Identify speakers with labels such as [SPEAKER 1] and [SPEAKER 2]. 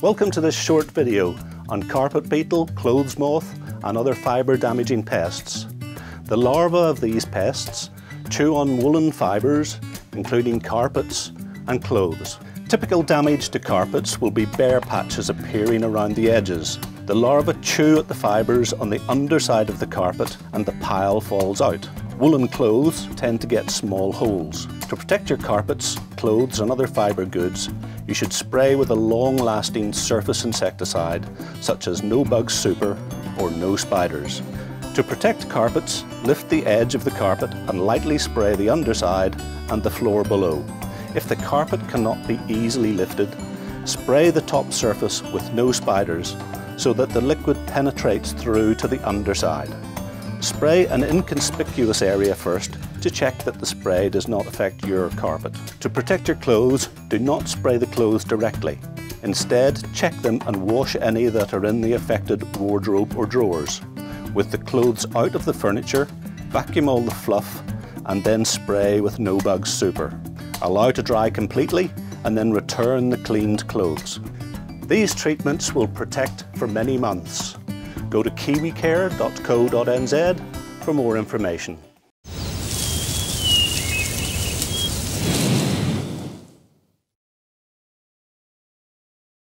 [SPEAKER 1] Welcome to this short video on carpet beetle, clothes moth and other fibre damaging pests. The larvae of these pests chew on woolen fibres, including carpets and clothes. Typical damage to carpets will be bare patches appearing around the edges. The larvae chew at the fibres on the underside of the carpet and the pile falls out. Woolen clothes tend to get small holes. To protect your carpets, clothes and other fibre goods, you should spray with a long-lasting surface insecticide such as No Bugs Super or No Spiders. To protect carpets, lift the edge of the carpet and lightly spray the underside and the floor below. If the carpet cannot be easily lifted, spray the top surface with No Spiders so that the liquid penetrates through to the underside. Spray an inconspicuous area first to check that the spray does not affect your carpet. To protect your clothes, do not spray the clothes directly. Instead, check them and wash any that are in the affected wardrobe or drawers. With the clothes out of the furniture, vacuum all the fluff and then spray with No Bugs Super. Allow to dry completely and then return the cleaned clothes. These treatments will protect for many months. Go to kiwicare.co.nz for more information.